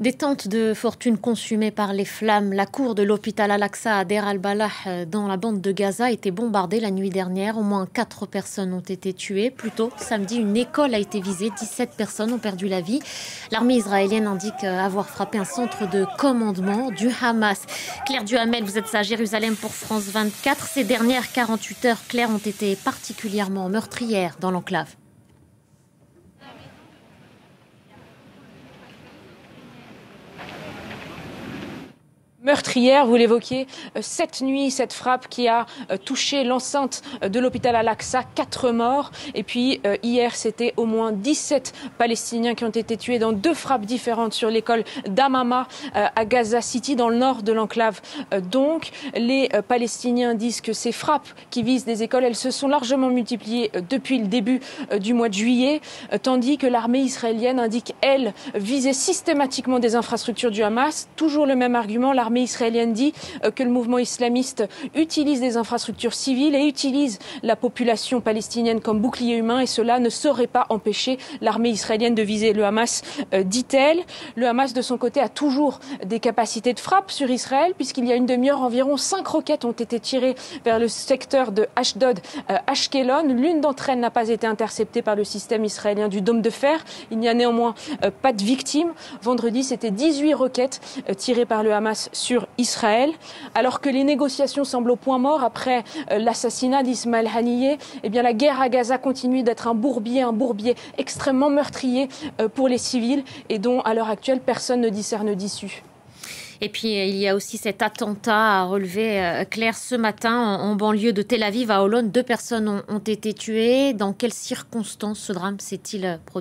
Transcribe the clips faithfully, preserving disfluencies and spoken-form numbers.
Des tentes de fortune consumées par les flammes. La cour de l'hôpital Al-Aqsa à Deir al-Balah dans la bande de Gaza a été bombardée la nuit dernière. Au moins quatre personnes ont été tuées. Plus tôt, samedi, une école a été visée. dix-sept personnes ont perdu la vie. L'armée israélienne indique avoir frappé un centre de commandement du Hamas. Claire Duhamel, vous êtes à Jérusalem pour France vingt-quatre. Ces dernières quarante-huit heures, Claire, ont été particulièrement meurtrières dans l'enclave. Meurtrière, vous l'évoquiez, cette nuit, cette frappe qui a touché l'enceinte de l'hôpital Al-Aqsa, quatre morts. Et puis euh, hier, c'était au moins dix-sept Palestiniens qui ont été tués dans deux frappes différentes sur l'école d'Amama euh, à Gaza City, dans le nord de l'enclave. Euh, donc, les euh, Palestiniens disent que ces frappes qui visent des écoles, elles se sont largement multipliées euh, depuis le début euh, du mois de juillet, euh, tandis que l'armée israélienne indique, elle, viser systématiquement des infrastructures du Hamas. Toujours le même argument, l'armée L'armée israélienne dit que le mouvement islamiste utilise des infrastructures civiles et utilise la population palestinienne comme bouclier humain, et cela ne saurait pas empêcher l'armée israélienne de viser le Hamas, euh, dit-elle. Le Hamas, de son côté, a toujours des capacités de frappe sur Israël, puisqu'il y a une demi-heure, environ cinq roquettes ont été tirées vers le secteur de Ashdod, euh, Ashkelon. L'une d'entre elles n'a pas été interceptée par le système israélien du dôme de fer. Il n'y a néanmoins euh, pas de victimes. Vendredi, c'était dix-huit roquettes euh, tirées par le Hamas sur Israël, alors que les négociations semblent au point mort après euh, l'assassinat d'Ismaël Haniyeh. Eh bien, la guerre à Gaza continue d'être un bourbier, un bourbier extrêmement meurtrier euh, pour les civils, et dont, à l'heure actuelle, personne ne discerne d'issue. Et puis, il y a aussi cet attentat à relever, euh, Claire, ce matin, en, en banlieue de Tel Aviv, à Holon. Deux personnes ont, ont été tuées. Dans quelles circonstances ce drame s'est-il produit ?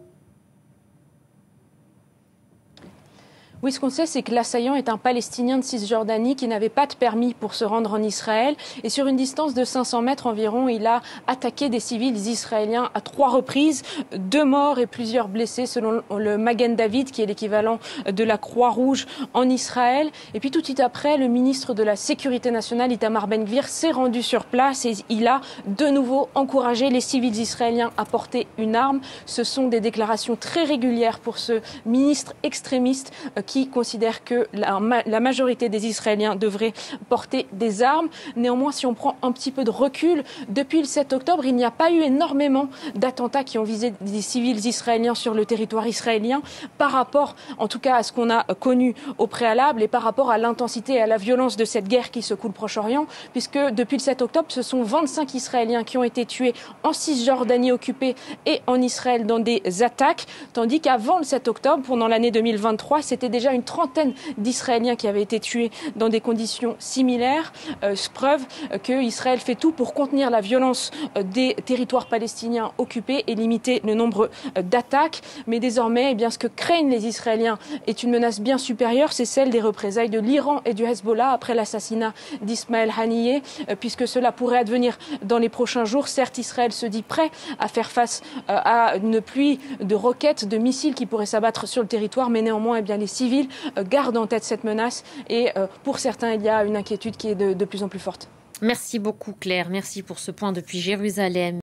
Oui, ce qu'on sait, c'est que l'assaillant est un Palestinien de Cisjordanie qui n'avait pas de permis pour se rendre en Israël. Et sur une distance de cinq cents mètres environ, il a attaqué des civils israéliens à trois reprises. Deux morts et plusieurs blessés, selon le Magen David, qui est l'équivalent de la Croix-Rouge en Israël. Et puis tout de suite après, le ministre de la Sécurité nationale, Itamar Ben-Gvir, s'est rendu sur place et il a de nouveau encouragé les civils israéliens à porter une arme. Ce sont des déclarations très régulières pour ce ministre extrémiste qui considère que la, la majorité des Israéliens devraient porter des armes. Néanmoins, si on prend un petit peu de recul, depuis le sept octobre, il n'y a pas eu énormément d'attentats qui ont visé des civils israéliens sur le territoire israélien par rapport, en tout cas, à ce qu'on a connu au préalable et par rapport à l'intensité et à la violence de cette guerre qui secoue le Proche-Orient, puisque depuis le sept octobre, ce sont vingt-cinq Israéliens qui ont été tués en Cisjordanie occupée et en Israël dans des attaques, tandis qu'avant le sept octobre, pendant l'année deux mille vingt-trois, c'était déjà une trentaine d'Israéliens qui avaient été tués dans des conditions similaires. Euh, preuve que Israël fait tout pour contenir la violence euh, des territoires palestiniens occupés et limiter le nombre euh, d'attaques. Mais désormais, eh bien, ce que craignent les Israéliens est une menace bien supérieure, c'est celle des représailles de l'Iran et du Hezbollah après l'assassinat d'Ismaël Haniyeh, euh, puisque cela pourrait advenir dans les prochains jours. Certes, Israël se dit prêt à faire face euh, à une pluie de roquettes, de missiles qui pourraient s'abattre sur le territoire, mais néanmoins, eh bien, les civils gardent en tête cette menace et pour certains, il y a une inquiétude qui est de, de plus en plus forte. Merci beaucoup, Claire. Merci pour ce point depuis Jérusalem.